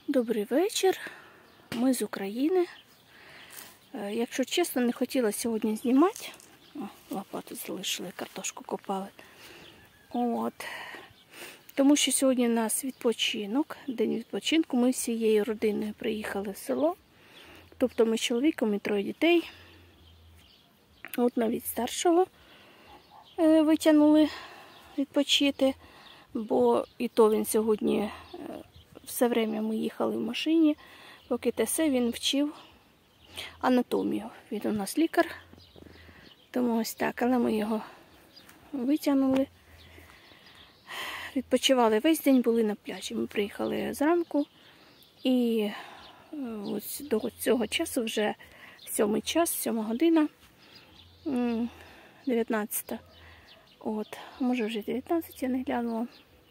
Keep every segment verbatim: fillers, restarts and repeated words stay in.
Добрий вечір. Ми з України. Якщо чесно, не хотіла сьогодні знімати. О, лопату залишили, картошку копали. От. Тому що сьогодні у нас відпочинок, день відпочинку. Ми всією родиною приїхали в село. Тобто ми з чоловіком і троє дітей. От навіть старшого витягнули відпочити, бо і то він сьогодні, все время ми їхали в машині, поки те все він вчив анатомію. Він у нас лікар, тому ось так, але ми його витягнули. Відпочивали весь день, були на пляжі. Ми приїхали зранку і ось до цього часу вже сьомий час, сьома година, дев'ятнадцята. От, може вже дев'ятнадцять, я не глянула.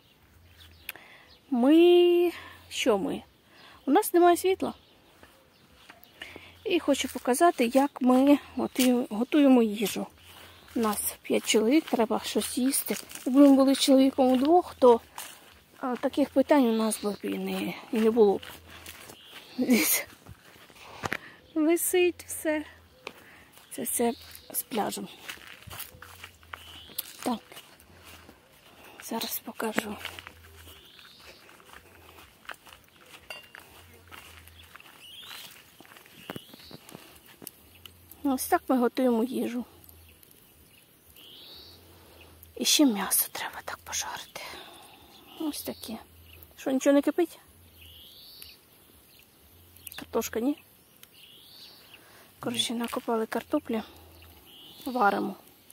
Ми, що ми? У нас немає світла. І хочу показати, як ми готуємо їжу. У нас п'ять чоловік, треба щось їсти. Якби ми були з чоловіком удвох, то а, таких питань у нас б і не, і не було б. Десь висить все. Це все з пляжем. Так, зараз покажу. Ось так ми готуємо їжу. І ще м'ясо треба так пожарити. Ось таке. Що, нічого не кипить? Картошка, ні? Коротше, накопали картоплі. Варимо.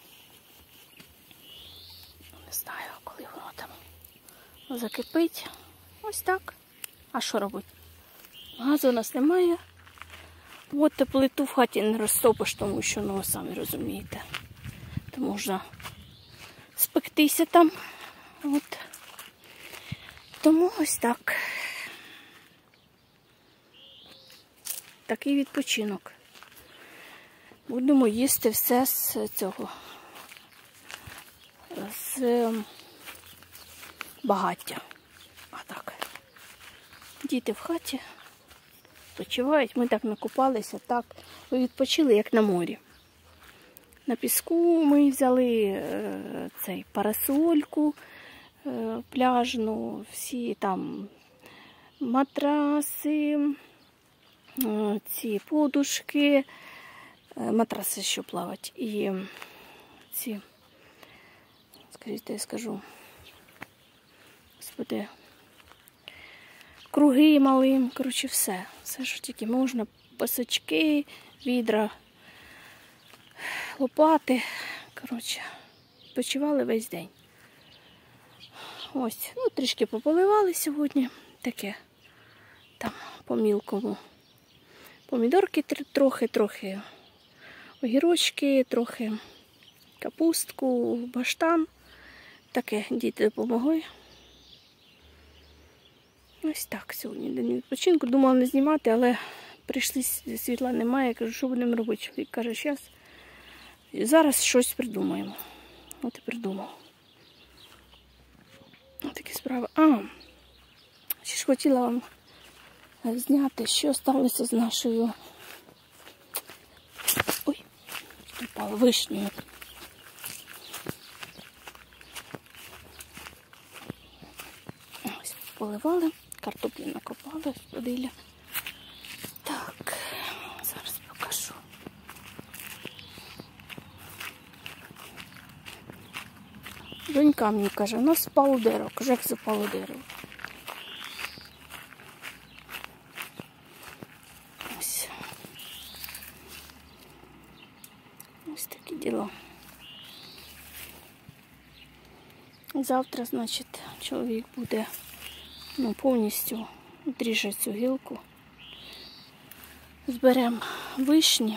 Не знаю, коли воно там закипить. Ось так. А що робити? Газу у нас немає. От плиту в хаті не розтопиш, тому що, ну, самі розумієте, то можна спектися там. От. Тому ось так. Такий відпочинок. Будемо їсти все з цього, з багаття. А так. Діти в хаті відпочивають. Ми так накупалися, так. Ми відпочили, як на морі. На піску ми взяли е, цей парасольку е, пляжну, всі там матраси, е, ці подушки, е, матраси, що плавать, і ці, скажіть, я скажу, господи, круги малим, коротше, все. Все, що тільки можна, пасочки, відра, лопати, коротше, відпочивали весь день. Ось, ну, трішки пополивали сьогодні, таке, там, по-мілкому. Помідорки трохи, трохи огірочки, трохи капустку, баштан. Таке, діти допомогли. Ось так сьогодні день відпочинку. Думала не знімати, але прийшли, світла немає. Я кажу, що будемо робити? Чоловік каже, зараз. Зараз щось придумаємо. От і придумав. Ось такі справи. А, ще ж хотіла вам зняти, що сталося з нашою, ой, впала, вишнею. Ось поливали, картоплю накопали, подиля. Так, зараз покажу. Донька мені каже, у нас впало дерево. Каже, як це впало дерево. Ось. Ось такі діла. Завтра, значить, чоловік буде, ну, повністю відріже цю гілку. Зберемо вишні.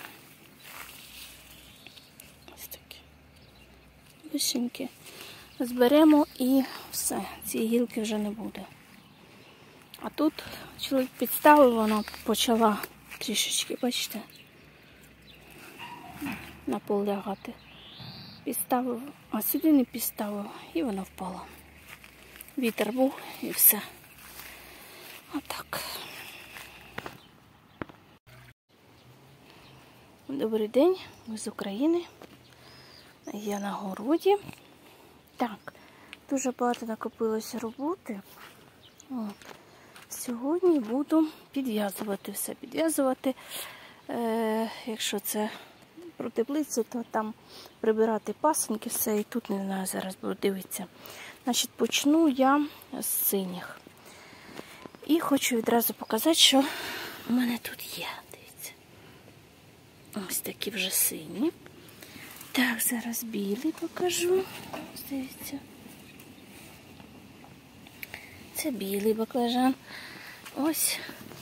Ось такі вишеньки. Зберемо і все. Цієї гілки вже не буде. А тут чоловік підставив, вона почала трішечки, бачите, на пол лягати. Підставив, а сюди не підставив, і вона впала. Вітер був і все. Отак. Добрий день, ми з України. Я на городі. Так, дуже багато накопилося роботи. От. Сьогодні буду підв'язувати все. Підв'язувати, е, якщо це про теплицю, то там прибирати пасенки, все. І тут, не знаю, зараз буду дивитися. Значить, почну я з синіх. І хочу відразу показати, що у мене тут є. Дивіться. Ось такі вже сині. Так, зараз білий покажу. Ось дивіться. Це білий баклажан. Ось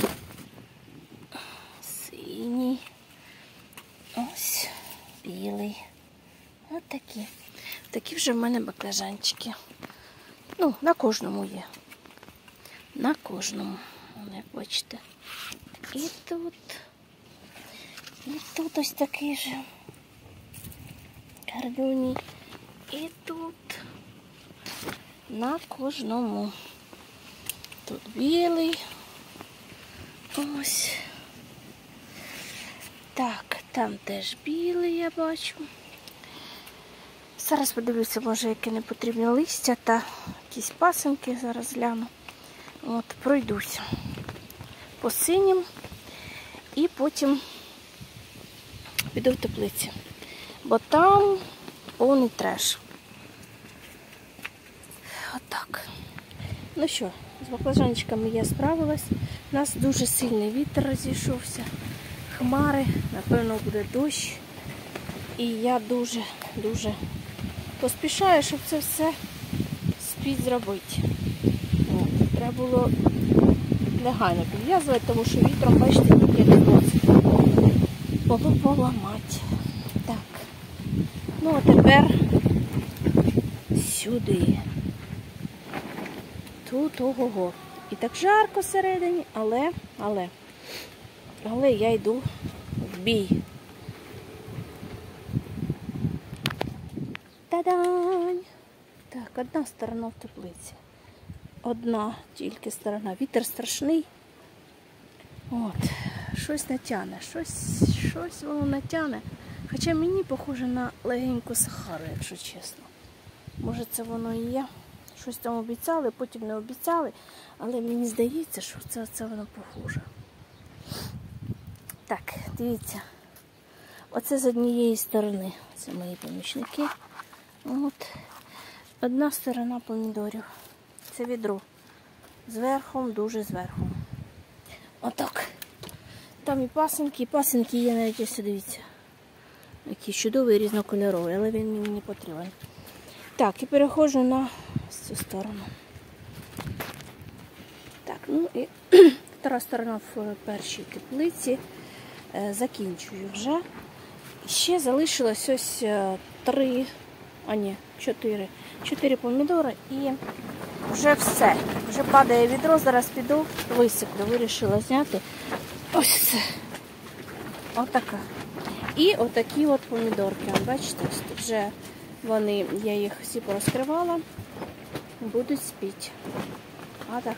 синій. Ось білий. Ось такі. Такі вже в мене баклажанчики. Ну, на кожному є. На кожному. Як бачите. І тут. І тут ось такий же. Гарнюній. І тут. На кожному. Тут білий. Ось. Так, там теж білий, я бачу. Зараз подивлюся, може, яке не потрібне листя та якісь пасинки, зараз гляну. От, пройдуся по синім і потім піду в теплиці, бо там повний треш. Отак. Ну що, з баклажанчиками я справилась. У нас дуже сильний вітер розійшовся, хмари, напевно, буде дощ. І я дуже-дуже поспішаю, щоб це все спіть зробити. От. Треба було негайно підв'язувати, тому що вітром, бачите, тільки не носить. Було поламати. Так. Ну, а тепер сюди. Тут ого-го. І так жарко всередині, але, але, але я йду в бій. Та-дань! Так, одна сторона в теплиці. Одна тільки сторона. Вітер страшний. От. Щось натягне. Щось, щось воно натягне. Хоча мені похоже на легеньку сахару, якщо чесно. Може це воно і є. Щось там обіцяли, потім не обіцяли. Але мені здається, що це, це воно похоже. Так, дивіться. Оце з однієї сторони. Це мої помічники. От. Одна сторона помідорів. Це відро. Зверху, дуже зверху. Отак. Там і пасинки, і пасинки є навіть, ось, дивіться. Який чудовий, різнокольоровий, але він мені не потрібен. Так, і переходжу на цю сторону. Так, ну і втора сторона в першій теплиці. Е, закінчую вже. Ще залишилось ось три, а ні, чотири. Чотири помідори і вже все. Вже падає відро, зараз піду, висиплю. Вирішила зняти ось це. Отака. І отакі от помідорки. Бачите, вже вони, я їх всі порозкривала, будуть спіти. А так.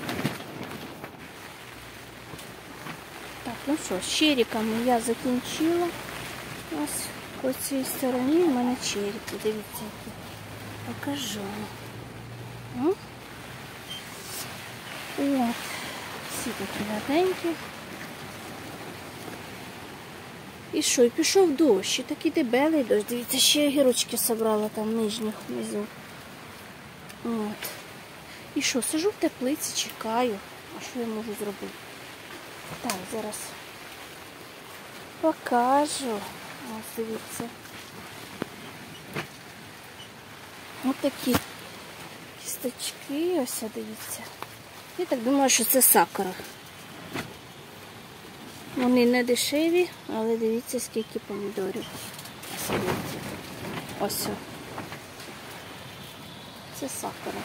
Так, ну що, з черіками я закінчила. Ось по цій стороні в мене черіки. Дивіться, які. Покажу. О, от. Всі такі гаденькі. І що, і пішов дощ, і такий дебелий дощ. Дивіться, ще огірочки собрала там нижніх, внизу. От. І що, сижу в теплиці, чекаю. А що я можу зробити? Так, зараз покажу. Ось, дивіться. Ось такі кісточки, ось, дивіться. Я так думаю, що це сакура. Вони не дешеві, але дивіться, скільки помідорів. Ось, дивіться. Ось. Це сакура.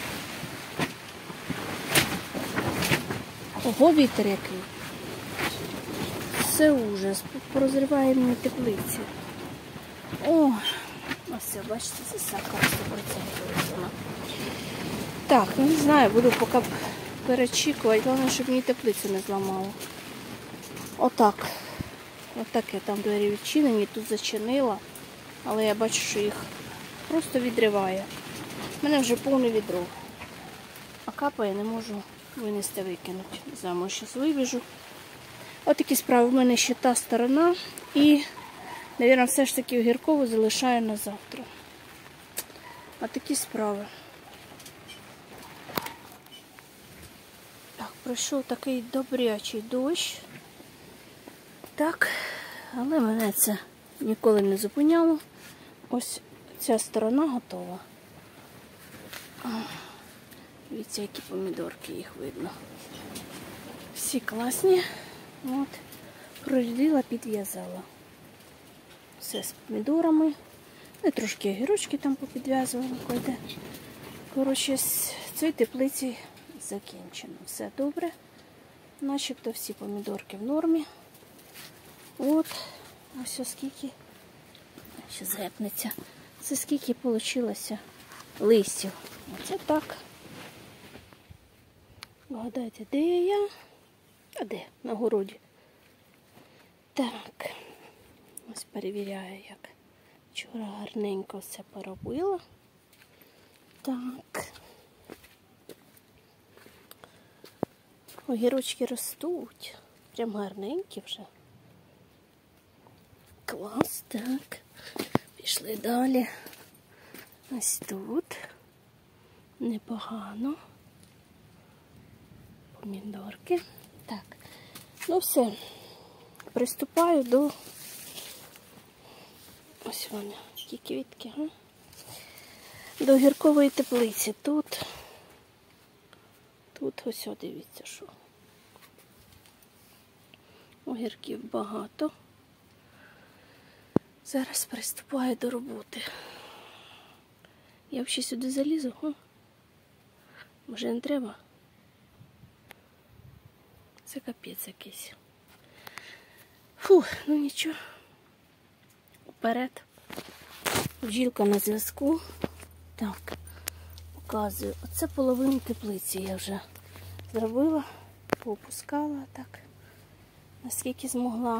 Ого, вітер який. Це ужас. Порозриває мені теплиці. О, ось, бачите, це сакура сто відсотків. Так, ну не знаю, буду поки перечікувати. Головне, щоб мені теплицю не зламало. Отак. Отак я там двері відчинені, тут зачинила. Але я бачу, що їх просто відриває. У мене вже повне відро. А капає, не можу винести, викинути. Не знаю, може зараз вибіжу. Ось такі справи. У мене ще та сторона. І, мабуть, все ж таки огіркову залишаю на завтра. Ось такі справи. Так, пройшов такий добрячий дощ. Так, але мене це ніколи не зупиняло. Ось ця сторона готова. Дивіться, які помідорки, їх видно. Всі класні. От, прорядила, підв'язала. Все з помідорами. І трошки огірочки там попідв'язувала. Коротше, з цієї теплиці закінчено. Все добре. Начебто всі помідорки в нормі. От, ось оскільки, ще згепнеться, це скільки вийшло листів. Оце так. Вгадайте, де я? А де? На городі. Так. Ось перевіряю, як. Вчора гарненько все поробила. Так. Огірочки ростуть. Прям гарненькі вже. Клас, так. Пішли далі. Ось тут. Непогано. Помідорки. Так. Ну все. Приступаю до... Ось вони. Які квітки, га? До огіркової теплиці. Тут... Тут ось, дивіться, що. Огірків багато. Зараз приступаю до роботи. Я взагалі сюди залізу, а? Може не треба? Це капець якийсь. Фух, ну нічого. Вперед. Бджілка на зв'язку. Так, показую. Оце половину теплиці я вже зробила, поопускала так, наскільки змогла.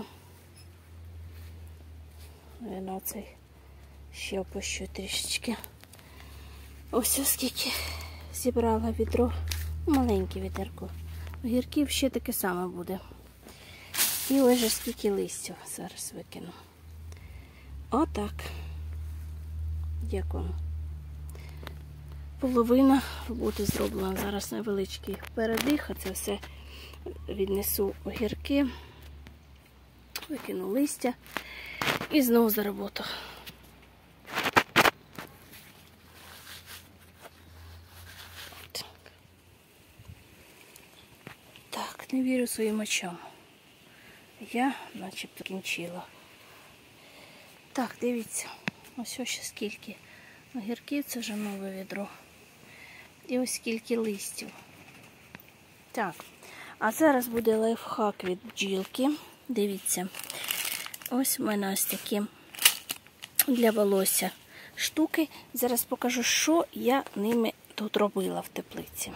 Наверно, оцей ще опущу трішечки. Ось оскільки зібрала відро, маленьке відерко. Огірків ще таке саме буде. І ось же скільки листів зараз викину. Отак. Дякую. Половина роботи зроблена. Зараз невеличкий передих, а це все віднесу огірки, викину листя і знову за роботу. Так, не вірю своїм очам. Я начебто кінчила. Так, дивіться, ось ось ще скільки огірків, це вже нове відро. І ось скільки листів. Так, а зараз буде лайфхак від бджілки. Дивіться, ось у мене ось такі для волосся штуки. Зараз покажу, що я ними тут робила в теплиці.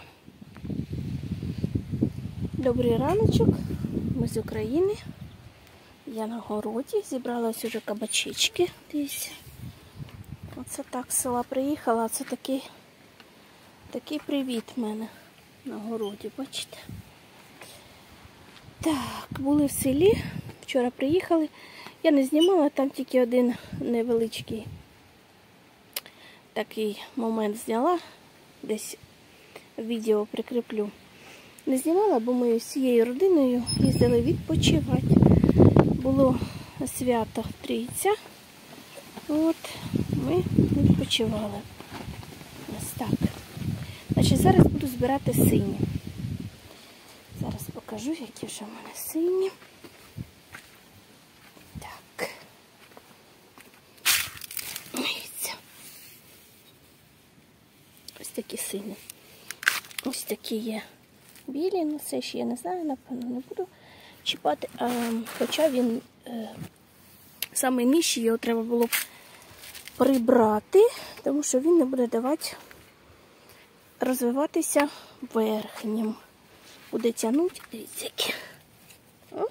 Добрий раночок, ми з України. Я на городі, зібрала ось уже кабачечки. Дивіться. Оце так з села приїхала, це такий, такий привіт в мене на городі, бачите? Так, були в селі, вчора приїхали. Я не знімала, там тільки один невеличкий такий момент зняла, десь відео прикріплю. Не знімала, бо ми всією родиною їздили відпочивати. Було свято Трійця. От, ми відпочивали. Ось так. Значить, зараз буду збирати сині. Зараз покажу, які вже в мене сині. Так. Дивіться. Ось такі сині. Ось такі є білі, ну це ще я не знаю, напевно, не буду чіпати. А, хоча він е, саме нижчий, його треба було б прибрати, тому що він не буде давати розвиватися верхнім. буде тягнути. Дивіться, які. О,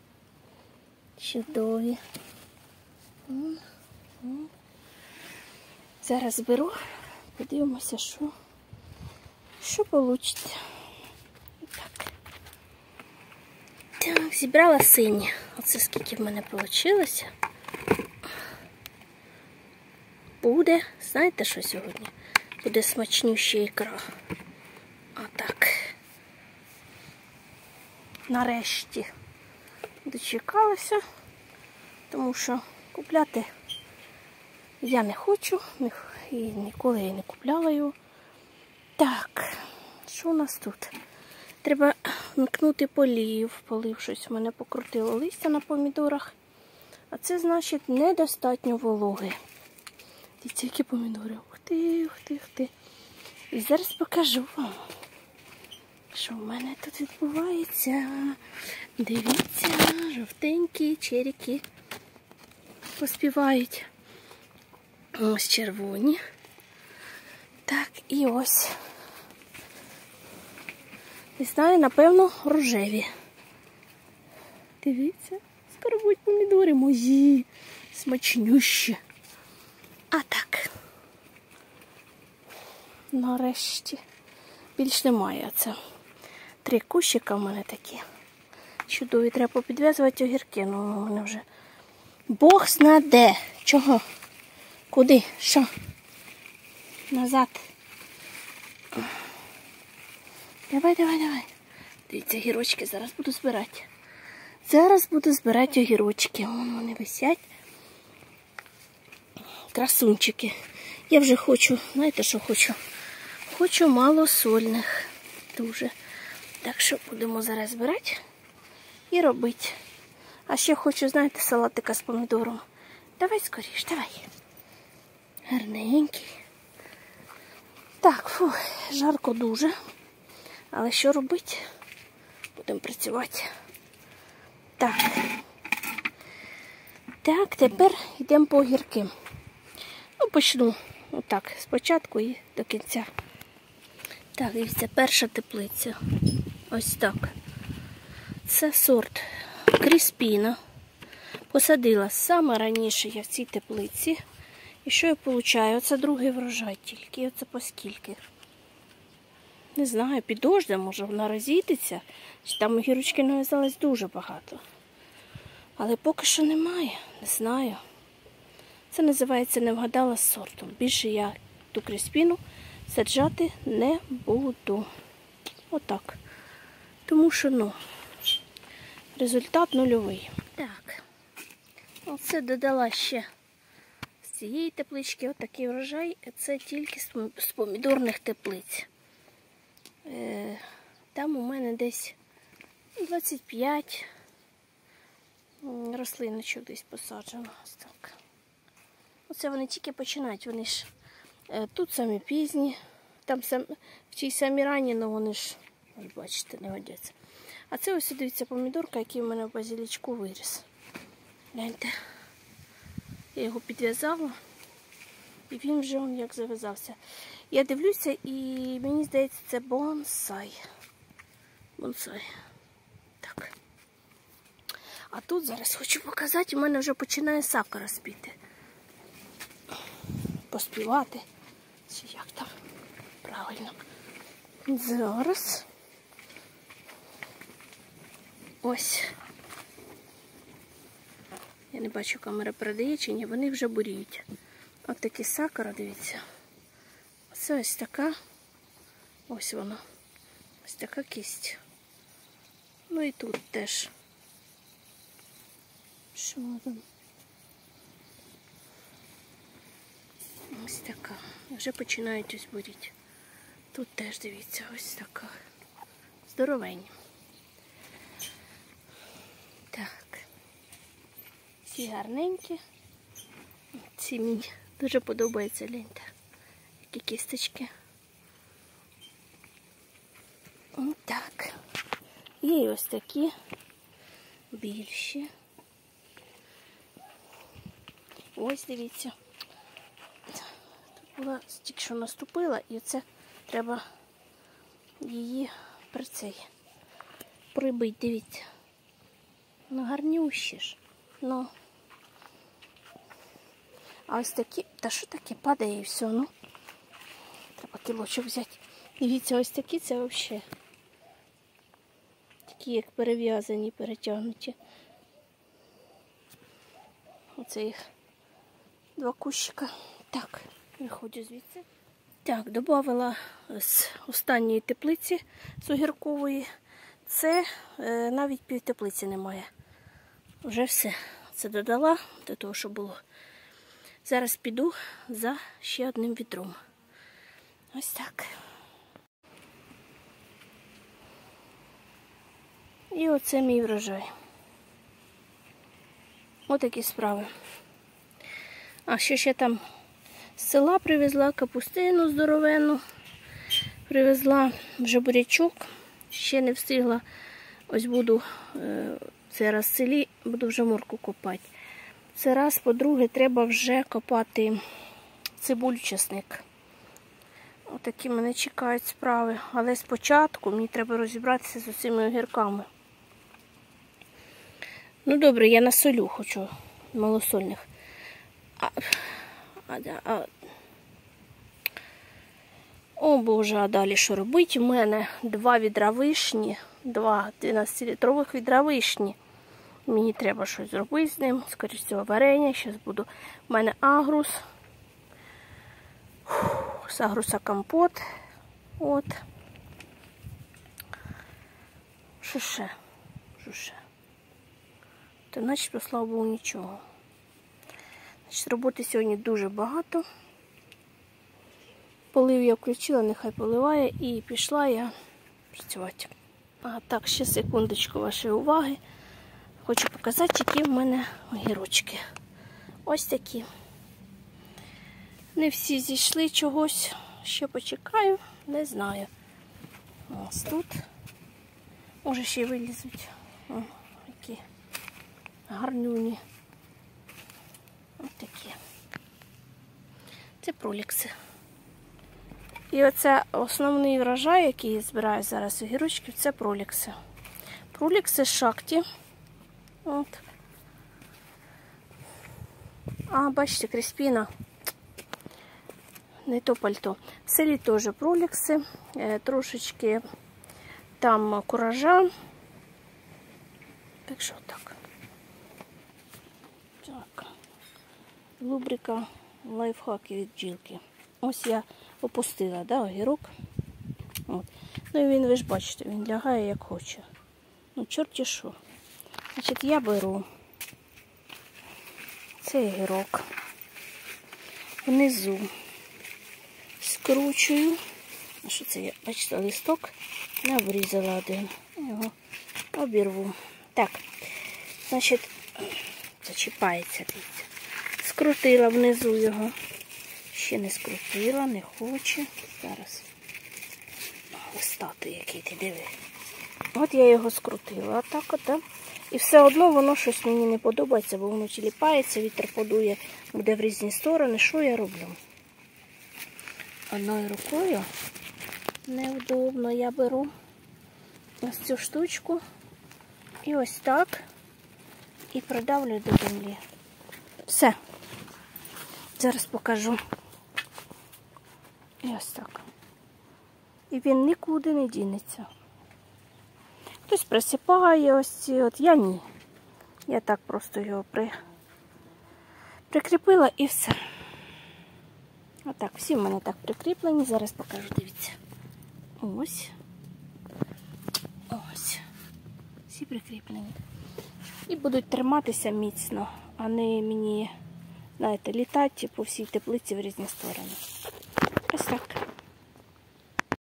чудові. О, о. Зараз зберу, подивимося, що, що вийде. Так. Так, зібрала сині. Оце скільки в мене вийшло. Буде, знаєте, що сьогодні? Буде смачнюща ікра. Отак. Нарешті дочекалася, тому що купляти я не хочу, і ніколи я не купляла його. Так, що у нас тут? Треба вмикнути полів. Полив щось у мене покрутило листя на помідорах. А це значить недостатньо вологи. Дивіться, які помідори. Ух ти, ух ти, ух ти. І зараз покажу вам, що в мене тут відбувається. Дивіться, жовтенькі черіки поспівають. Ось червоні. Так, і ось. Не знаю, напевно, рожеві. Дивіться, скоро будуть помідори мої, смачнющі. А так. Нарешті. Більш немає. Це три кущика в мене такі. Чудові. Треба попідв'язувати огірки. Ну, у мене вже Бог зна де. Чого? Куди? Що? Назад. Давай, давай, давай. Дивіться, огірочки зараз буду збирати. Зараз буду збирати огірочки. Вон вони висять. Красунчики. Я вже хочу, знаєте, що хочу? Хочу малосольних. Дуже. Так що будемо зараз збирати і робити. А ще хочу, знаєте, салатика з помідором. Давай скоріш, давай. Гарненький. Так, фу, жарко дуже. Але що робити? Будемо працювати. Так. Так, тепер йдемо по огірки. Ну, почну отак, спочатку і до кінця. Так, дивіться, перша теплиця. Ось так. Це сорт Кріспіна. Посадила саме раніше я в цій теплиці. І що я отримую? Оце другий врожай тільки. Оце по скільки? Не знаю, під дождем, може вона розійдеться. Там огірочки нав'язалось дуже багато. Але поки що немає, не знаю. Це називається не вгадала з сортом. Більше я ту Кріспіну саджати не буду. Отак. Тому що, ну, результат нульовий. Так. Оце додала ще з цієї теплички отакий врожай. Це тільки з помідорних теплиць. Там у мене десь двадцять п'ять рослиночок десь посаджено. Ось так. Оце вони тільки починають. Вони ж тут самі пізні, там сам, в тій самі ранні, але вони ж, ось бачите, не годяться. А це ось, дивіться, помідорка, який у мене в базилічку виріс. Гляньте. Я його підв'язала, і він вже он як зав'язався. Я дивлюся, і мені здається, це бонсай. Бонсай. Так. А тут зараз хочу показати, у мене вже починає сакура спіти. Поспівати. Чи як там? Правильно. Зараз. Ось. Я не бачу, камера передає чи ні, вони вже буріють. Ось такі сакура, дивіться. Це ось така. Ось вона. Ось така кість. Ну і тут теж. Що там? Ось така. Вже починають ось буріти. Тут теж, дивіться, ось така. Здоровенні. Так. Ці гарненькі. Ці мені дуже подобаються, гляньте. Які кісточки. Ось так. Є і ось такі більші. Ось, дивіться. Тут була, тільки що наступила, і це треба її при цей прибить, дивіться. Ну, гарнющі ж. Ну. А ось такі, та що таке, падає і все, ну. Треба кілочок взяти. Дивіться, ось такі це взагалі. Такі, як перев'язані, перетягнуті. Оце їх два кущика. Так, виходжу звідси. Так, додавала з останньої теплиці з огіркової. Це е, навіть пів теплиці немає. Вже все. Це додала до того, що було. Зараз піду за ще одним відром. Ось так. І оце мій врожай. Отакі справи. А ще ще там з села привезла капустину здоровенну. Привезла вже бурячок. Ще не встигла. Ось буду це раз в селі, буду вже морку копати. Це раз, по-друге, треба вже копати цибулю, часник. Отакі мене чекають справи. Але спочатку мені треба розібратися з усіма огірками. Ну добре, я насолю хочу малосольних. А, а, а, О Боже, а далі що робити? У мене два відра вишні, два дванадцятилітрових відра вишні. Мені треба щось зробити з ним, скоріш всього варення. Зараз буду. У мене агрус. Фух, з агруса компот. От. Що ще? Що ще? То начебто, слава Богу, нічого. Значить, роботи сьогодні дуже багато. Полив я включила, нехай поливає, і пішла я працювати. А так, ще секундочку вашої уваги. Хочу показати, які в мене огірочки. Ось такі. Не всі зійшли чогось. Ще почекаю, не знаю. Ось тут. Може ще й вилізуть. О, які гарнюні. Ось такі. Це пролікси. І оце основний врожай, який я збираю зараз огірочків, це пролікси. Пролікси шахті. От. А, бачите, Кріспіна. Не то пальто. В селі теж пролікси. Е, трошечки там куража. Так що так. Так. Лубрика лайфхаки від бджілки. Ось я опустила, да, огірок. От. Ну і він, ви ж бачите, він лягає як хоче. Ну, чорті що. Значить, я беру цей огірок. Внизу скручую. А що це я, бачите, листок не обрізала один. Його обірву. Так, значить, зачіпається, дивіться. Скрутила внизу його. Ще не скрутила, не хоче. Зараз. Листатий який, ти диви. От я його скрутила. Отак от, да? І все одно воно щось мені не подобається, бо воно тіліпається, вітер подує, буде в різні сторони. Що я роблю? Одною рукою невдобно. Я беру ось цю штучку і ось так і придавлю до землі. Все. Зараз покажу. І ось так. І він нікуди не дінеться. Хтось присипає ось ці, от я ні. Я так просто його при... прикріпила і все. Отак, всі в мене так прикріплені. Зараз покажу, дивіться. Ось. Ось. Всі прикріплені. І будуть триматися міцно, а не мені, знаєте, літати по всій теплиці в різні сторони. Ось так.